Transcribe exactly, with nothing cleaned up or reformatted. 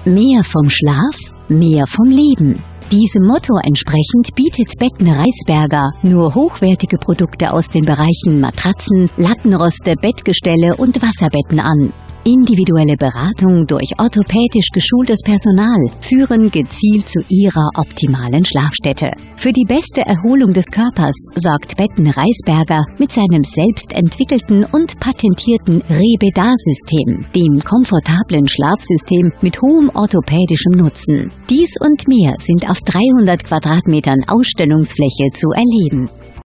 Mehr vom Schlaf, mehr vom Leben. Diesem Motto entsprechend bietet Betten Reisberger nur hochwertige Produkte aus den Bereichen Matratzen, Lattenroste, Bettgestelle und Wasserbetten an. Individuelle Beratung durch orthopädisch geschultes Personal führen gezielt zu Ihrer optimalen Schlafstätte. Für die beste Erholung des Körpers sorgt Betten Reisberger mit seinem selbst entwickelten und patentierten Rebeda-System, dem komfortablen Schlafsystem mit hohem orthopädischem Nutzen. Dies und mehr sind auf dreihundert Quadratmetern Ausstellungsfläche zu erleben.